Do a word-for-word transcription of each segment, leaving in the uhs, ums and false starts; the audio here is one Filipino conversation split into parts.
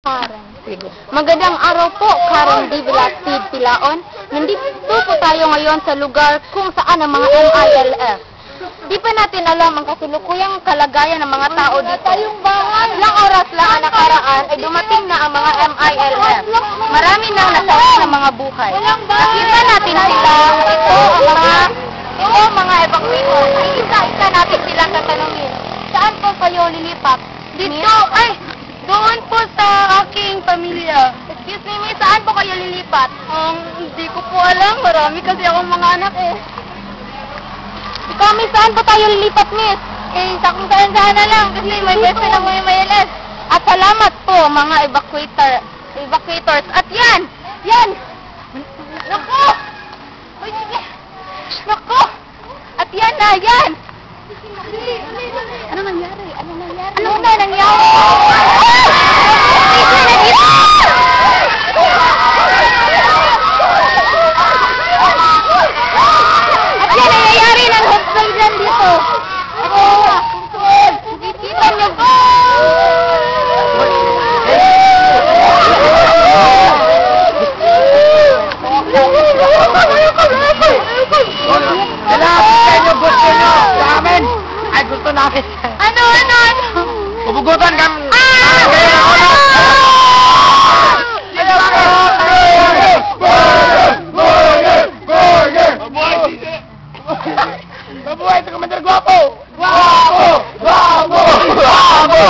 Karen. Magandang araw po, Karen D. Velasquez Pilaon. Nandito po tayo ngayon sa lugar kung saan ang mga M I L F. Di pa natin alam ang kasulukuyang kalagayan ng mga tao dito. Ilang oras lang ang nakaraan ay dumating na ang mga M I L F. Marami nang nasawi ng mga buhay. Nakita natin sila, ito ang mga, ito ang mga evacuator. Isa-isa natin sila tatanungin. Saan po kayo lilipat? Dito, ay! Doon po sa aking pamilya. Excuse me, miss, saan po kayo lilipat? Um, hindi ko po alam. Marami kasi akong mga anak eh. Ikaw, miss, saan po tayo lilipat, miss? Eh, sa kung saan saan na lang. Kasi may best friend ako yung M I L S. At salamat po, mga evacuator, evacuators. At yan! Yan! Naku! Uy, sige! Naku! At yan na, yan! Ano nangyari? Ano nangyari? Ano na nangyari? At yan, nangyayari ng hostile dyan dito. Oo. Kita niyo ba? Gusto namin. Ano, ano, ano? Pupugutan kami. Ah! Mabuhay sa Commander Guapo! Guapo! Guapo! Guapo!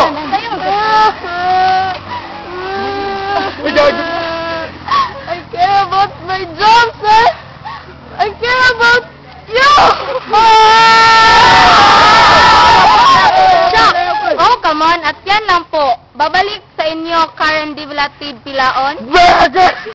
I care about my job, sir! I care about you! Oh, come on. At yan lang po. Babalik sa inyo, Karen D. Velasquez Pilaon.